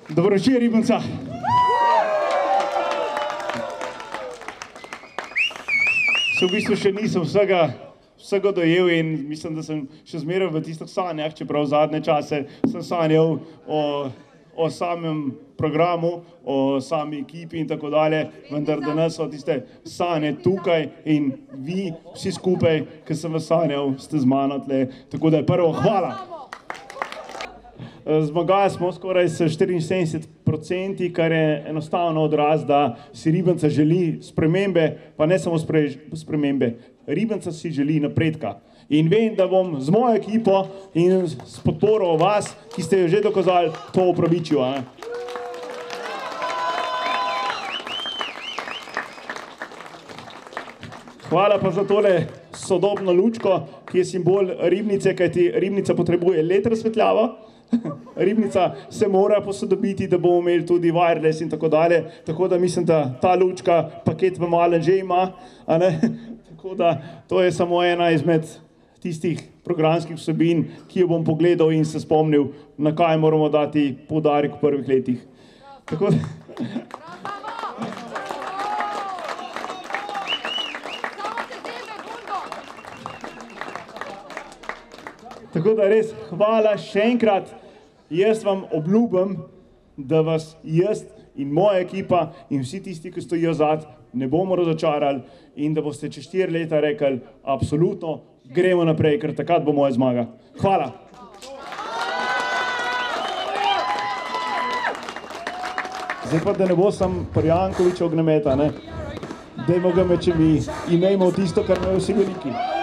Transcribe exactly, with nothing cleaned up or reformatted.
Dobro večer, Ribnica. Se v bistvu še nisem vsega, vsega dojel in mislim, da sem še zmeraj v tistih sanjah, čeprav zadnje čase sem sanjal o, o samem programu, o sami ekipi in tako dalje, vendar danes so tiste sanje tukaj in vi vsi skupaj, ki sem vas sanjal, ste z mano tle. Tako da je prvo, hvala. Zmagali smo skoraj s štiriinsedemdeset procenti, kar je enostavno odraz, da si Ribnica želi spremembe, pa ne samo spremembe. Ribnica si želi napredka. In vem, da bom z mojo ekipo in s podporo vas, ki ste jo že dokazali, to upravičil. Hvala pa za tole sodobno lučko, ki je simbol Ribnice, kajti Ribnica potrebuje let razsvetljavo. Ribnica se mora posodobiti, da bomo imeli tudi wireless in tako dalje. Tako da mislim, da ta lučka paket v malem že ima. A ne? Tako da to je samo ena izmed tistih programskih vsebin, ki jo bom pogledal in se spomnil, na kaj moramo dati poudarek v prvih letih. Tako da... Tako da res hvala še enkrat. Jaz vam obljubim, da vas jaz in moja ekipa in vsi tisti, ki stojijo zad, ne bomo razočarali in da boste čez štiri leta rekli, absolutno, gremo naprej, ker takrat bo moja zmaga. Hvala. Zdaj pa, da ne bo sam pri Jankoviću ognjemeta, ne? Dajmo ga meče mi, imejmo tisto, kar imajo vsi veliki.